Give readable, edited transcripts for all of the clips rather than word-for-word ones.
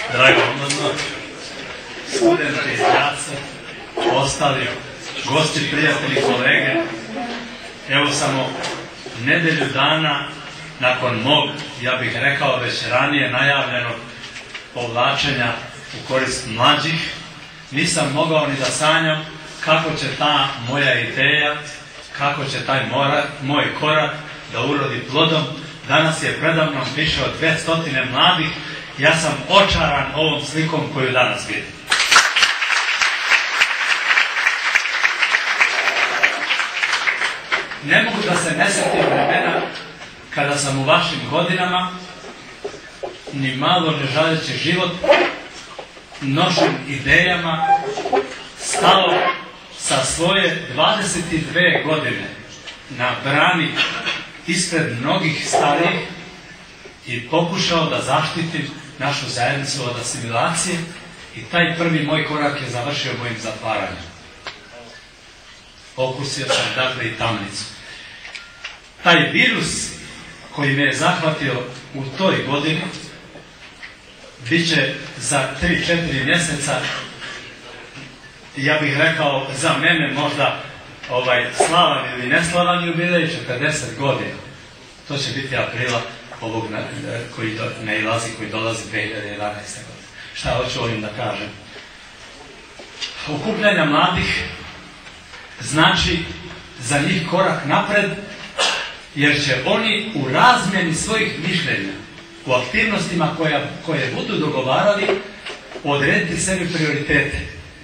Drago omladno, studenti, đaci, ostali gosti, prijatelji, kolege, evo samo nedelju dana nakon mog, ja bih rekao već ranije najavljenog povlačenja u korist mlađih, nisam mogao ni da sanjam kako će ta moja ideja, kako će taj moj korak da urodi plodom. Danas je predamnom više od 200 mladih. Ja sam očaran ovom slikom koju danas vidim. Ne mogu da se ne sjetim vremena kada sam u vašim godinama, ni malo ne žaleći život, nošen idejama, stao sa svoje 22 godine na brani ispred mnogih starijih i pokušao da zaštitim našu zajednicu od asimilacije, i taj prvi moj korak je završio mojim zatvaranjem. Okusio sam dakle i tamnicu. Taj virus koji me je zahvatio u toj godini bit će za 3-4 mjeseca, ja bih rekao za mene možda slavan ili neslavan jubilej, 40 godina. To će biti aprila ovog koji dolazi 2011. godine. Šta hoću ovim da kažem? Okupljanja mladih znači za njih korak napred, jer će oni u razmjeni svojih mišljenja, u aktivnostima koje budu dogovarali, odrediti sebi prioritete.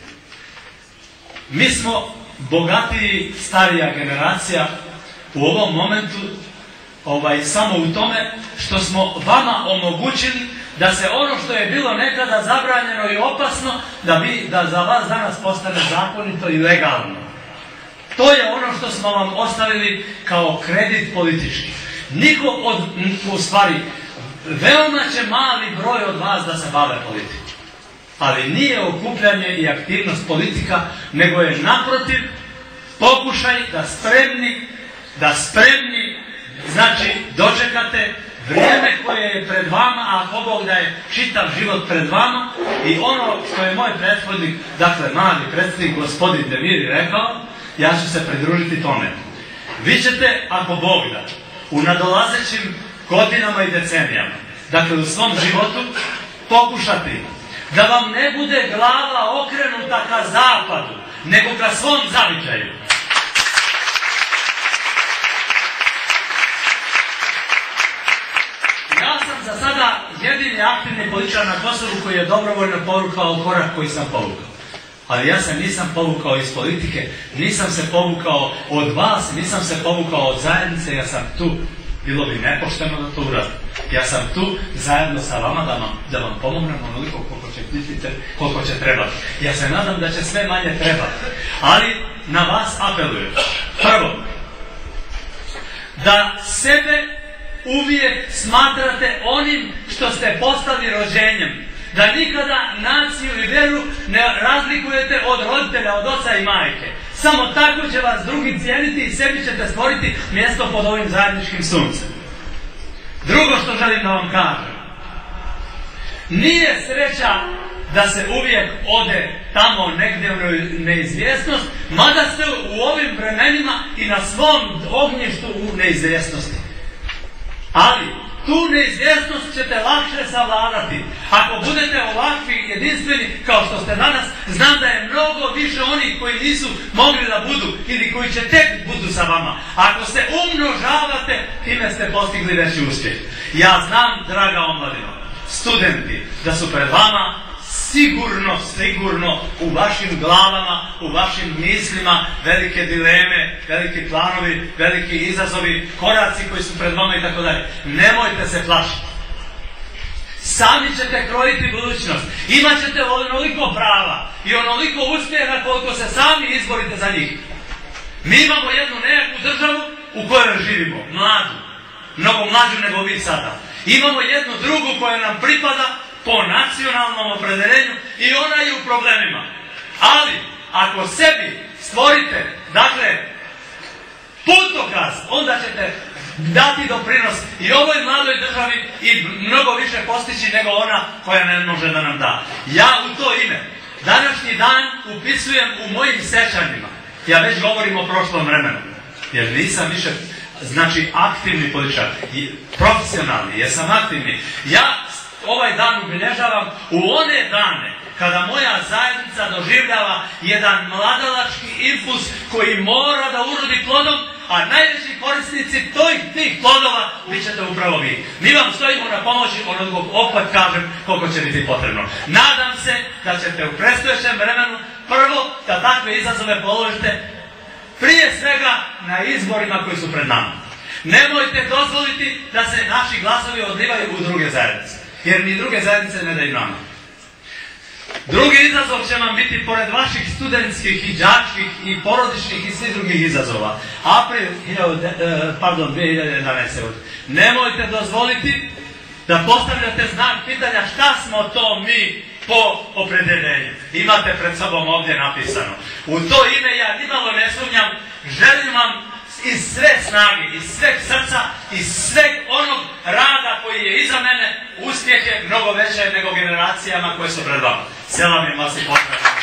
Mi smo bogatiji, starija generacija u ovom momentu samo u tome što smo vama omogućili da se ono što je bilo nekada zabranjeno i opasno, da za vas danas postane zakonito i legalno. To je ono što smo vam ostavili kao kredit politički. Niko u stvari, veoma će mali broj od vas da se bave politikom. Ali nije okupljanje i aktivnost politika, nego je naprotiv pokušaj da spremni, znači dočekate vrijeme koje je pred vama, a ako Bog da je čitav život pred vama, i ono što je moj prethodnik, dakle mali predsjednik gospodin Demiri rekao, ja ću se pridružiti tome. Vi ćete, ako Bog da, u nadolazećim godinama i decenijama, dakle u svom životu, pokušati da vam ne bude glava okrenuta ka zapadu, nego ka svom zavičaju. Ja sam za sada jedini aktivni političar na Kosovu koji je dobrovoljno povukao korak koji sam povukao. Ali ja se nisam povukao iz politike, nisam se povukao od vas, nisam se povukao od zajednice, ja sam tu. Bilo bi nepošteno da to uradim. Ja sam tu zajedno sa vama da vam pomognem onoliko koliko će trebati. Ja se nadam da će sve manje trebati. Ali na vas apelujem. Prvo, da sebe uvijek smatrate onim što ste postali rođenjem. Da nikada naciju i vjeru ne razlikujete od roditelja, od oca i majke. Samo tako će vas drugi cijeniti i sebi ćete stvoriti mjesto pod ovim zajedničkim suncem. Drugo što želim da vam kažem. Nije sreća da se uvijek ode tamo negdje u neizvjesnost, mada ste u ovim vremenima i na svom ognjištu u neizvjesnosti. Ali tu neizvjesnost ćete lakše savladati. Ako budete ovakvi jedinstveni kao što ste danas, znam da je mnogo više onih koji nisu mogli da budu ili koji će tek budu sa vama. Ako se umnožavate, time ste postigli veći uspjeh. Ja znam, draga omladino, studenti, da su pred vama sigurno u vašim glavama, u vašim mislima velike dileme, veliki planovi, veliki izazovi, koraci koji su pred vama i tako dalje. Nemojte se plašiti. Sami ćete krojiti budućnost. Imat ćete onoliko prava i onoliko uspjeha koliko se sami izborite za njih. Mi imamo jednu nekakvu državu u kojoj živimo, mladu, mnogo mlađu nego vi sada. Imamo jednu drugu koja nam pripada po nacionalnom opredeljenju i ona je u problemima. Ali, ako sebi stvorite, dakle, putokaz, onda ćete dati doprinos i ovoj mladoj državi i mnogo više postići nego ona koja ne može da nam da. Ja u to ime današnji dan upisujem u mojim sećanjima. Ja već govorim o prošlom vremenu, jer nisam više, znači, aktivni političar, profesionalni, jer sam aktivni. Ja ovaj dan obilježavam u one dane kada moja zajednica doživljava jedan mladalački impuls koji mora da urodi plodom, a najveći korisnici tih plodova bit ćete upravo vi. Mi vam stojimo na pomoći, opet kažem koliko će biti potrebno. Nadam se da ćete u predstojećem vremenu prvo da takve izazove položite prije svega na izborima koji su pred nama. Nemojte dozvoliti da se naši glasovi odlivaju u druge zajednice, jer ni druge zajednice ne daju nama. Drugi izazov će vam biti, pored vaših studentskih i đačkih i porodičnih i svih drugih izazova, april 2011. Nemojte dozvoliti da postavljate znak pitanja šta smo to mi po opredeljenju. Imate pred sobom ovdje napisano. U to ime ja nimalo ne sumnjam, želim vam iz sve snage, iz sveg srca, iz sveg onog rada koji je iza mene, uspjehe mnogo veće nego generacijama koje su pred vama. Selam i masi pozdravljam.